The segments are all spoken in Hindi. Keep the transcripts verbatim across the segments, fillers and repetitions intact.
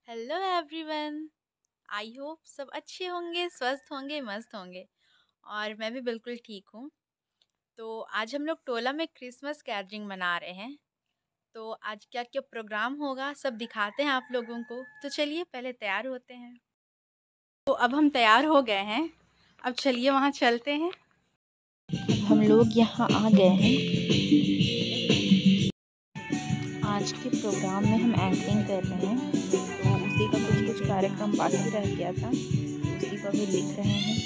Hello everyone. आई होप सब अच्छे होंगे, स्वस्थ होंगे, मस्त होंगे। और मैं भी बिल्कुल ठीक हूँ। तो आज हम लोग टोला में क्रिसमस गैदरिंग मना रहे हैं। तो आज क्या क्या प्रोग्राम होगा सब दिखाते हैं आप लोगों को। तो चलिए पहले तैयार होते हैं। तो अब हम तैयार हो गए हैं, अब चलिए वहाँ चलते हैं। हम लोग यहाँ आ गए हैं। आज के प्रोग्राम में हम एंकरिंग कर रहे हैं, तो उसी का कुछ कुछ कार्यक्रम बाकी रह गया था, उसी का भी लिख रहे हैं।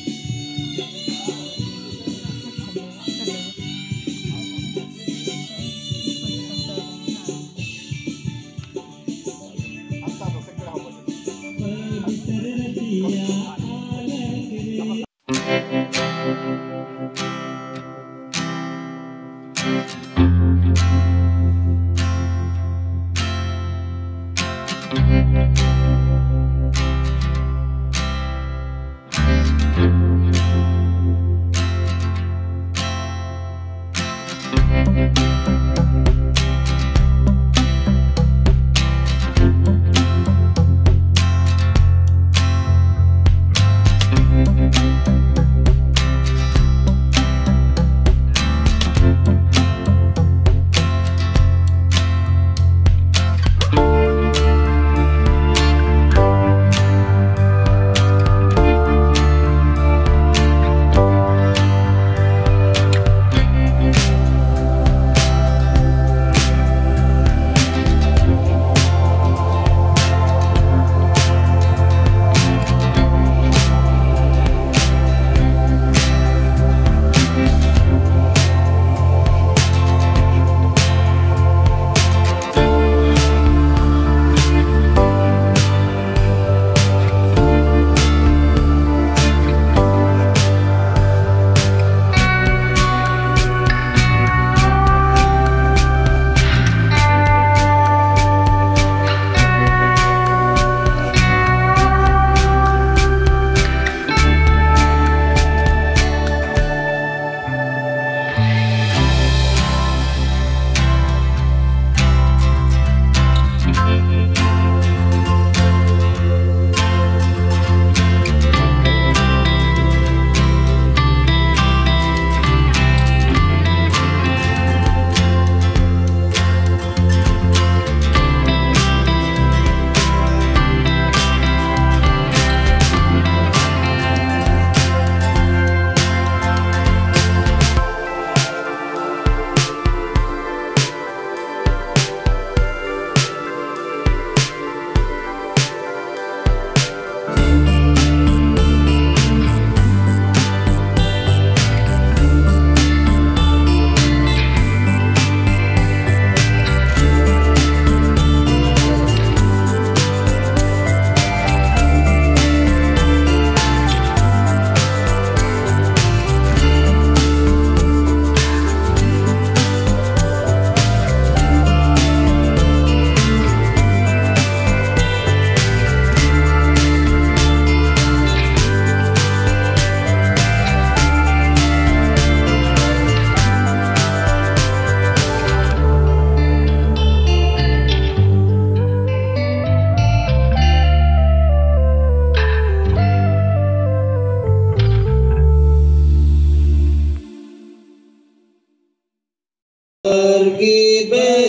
की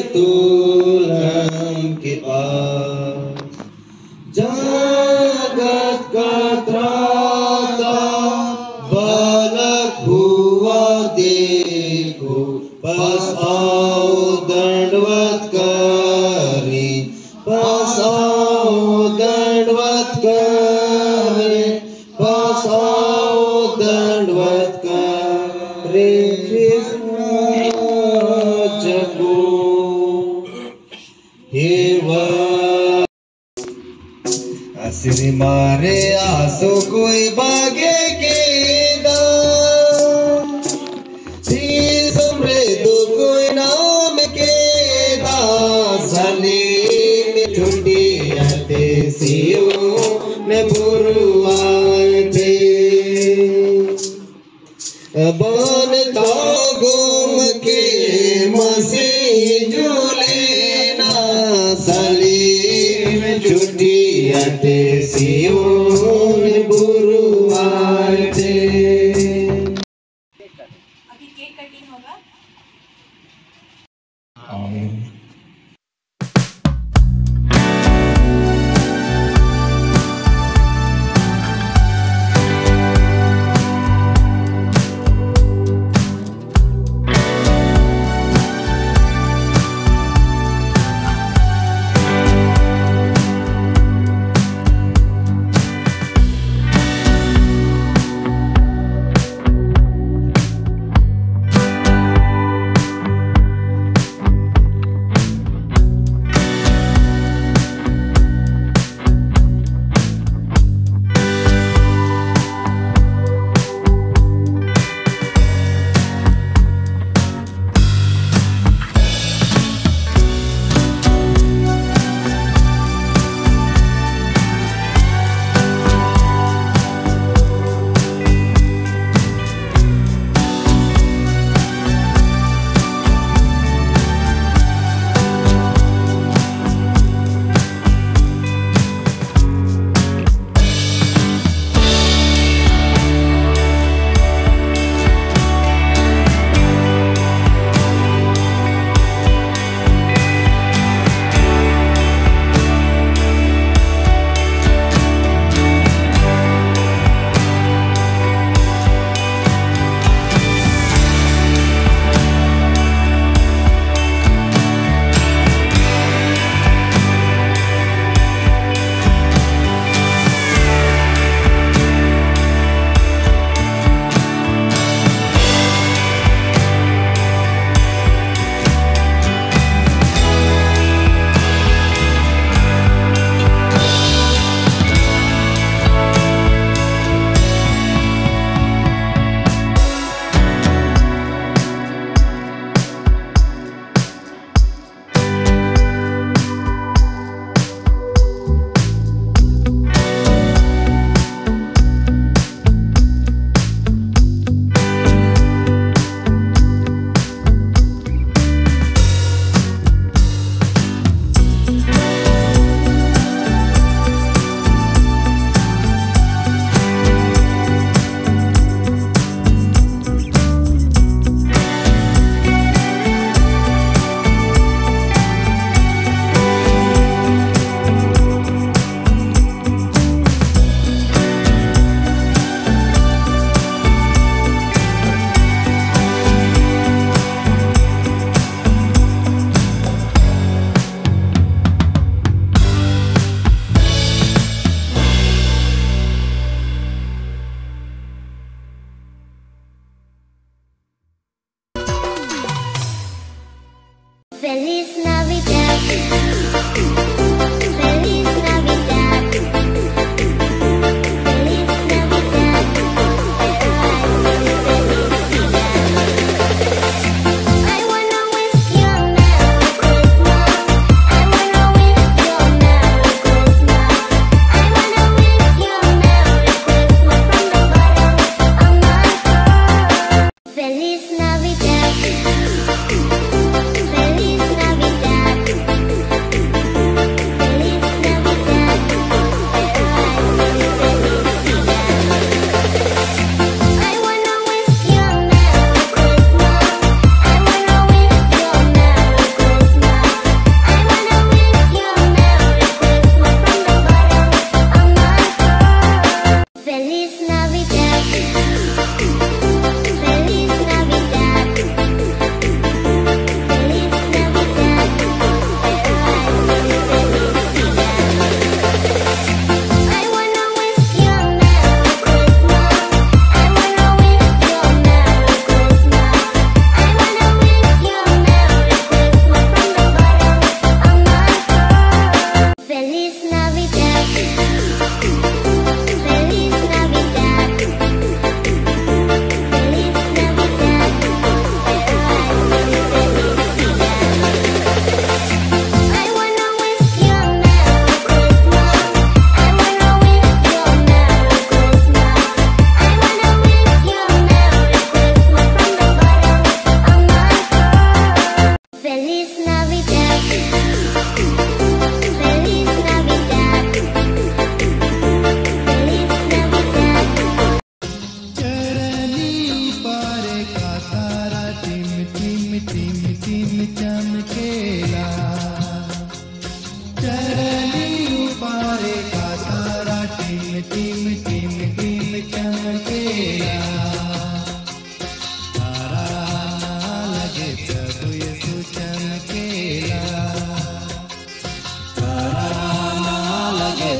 बैतूलहम के पास जगत का त्राता बालक हुआ देखो, बस आओ दंडवत करे, बस आओ दंडवत करे, बस आओ दंडवत करे। असली मारे आसो कोई भाग्य के दान, समृद्धो कोई नाम के दान। सलीम छुट्टी आते सियो में बुरुआते, बन तो घूम के मसीह जो लेना। सलीम छुट्टी अते सियोन गुरुवार थे। अभी केक कटिंग होगा। Feliz Navidad. Feliz Navidad. Feliz Navidad. I wanna wish you a Merry Christmas. I wanna wish you a Merry Christmas. I wanna wish you a Merry Christmas from the bottom of my heart. Feliz Navidad. Feliz Navidad. Feliz Navidad. I wanna wish you a Merry Christmas. I wanna wish you a Merry Christmas. I wanna wish you a Merry Christmas from the bottom of my heart. Feliz Navidad. Feliz Navidad. Feliz Navidad. I wanna wish you a Merry Christmas. I wanna wish you a Merry Christmas. I wanna wish you a Merry Christmas from the bottom of my heart. Feliz Navidad. Feliz Navidad. Feliz Navidad. I wanna wish you a Merry Christmas. I wanna wish you a Merry Christmas. I wanna wish you a Merry Christmas from the bottom of my heart. Feliz Navidad. Feliz Navidad.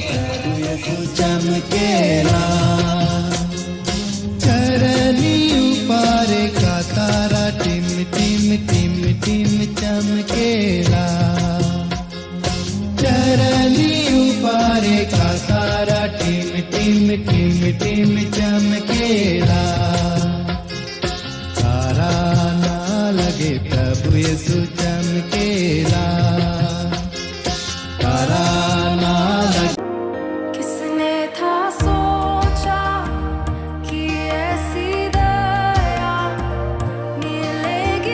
प्रभु यीशु चमकेला चरनी उपारे का तारा टिम टिम टिम टिम चमकेला चरनी उपारे का तारा टिम टिम टिम टिम चमकेला तारा ना लगे प्रभु यीशु चमकेला तारा ना लगे किसने था सोचा कि ऐसी दया मिलेगी।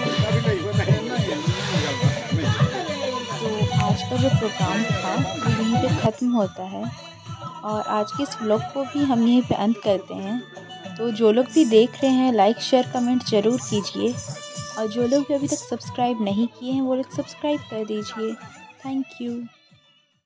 जो प्रोग्राम था यहीं पे ख़त्म होता है और आज के इस व्लॉग को भी हम यहीं पे अंत करते हैं। तो जो लोग भी देख रहे हैं लाइक शेयर कमेंट ज़रूर कीजिए और जो लोग भी अभी तक सब्सक्राइब नहीं किए हैं वो लोग सब्सक्राइब कर दीजिए। Thank you.